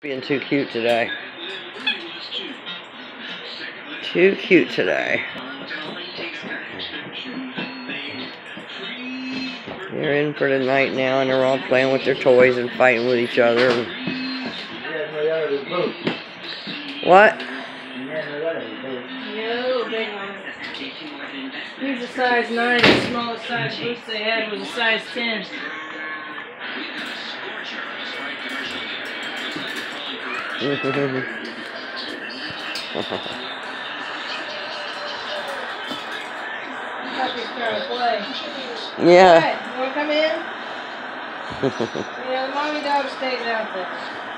Being too cute today. Too cute today. They're in for the night now, and they're all playing with their toys and fighting with each other. What? No, big one. He's a size 9. The smallest size boots they had was a size 10. Puppy's trying to play. Yeah. Alright, you want to come in? Yeah, the mommy dog stays out there.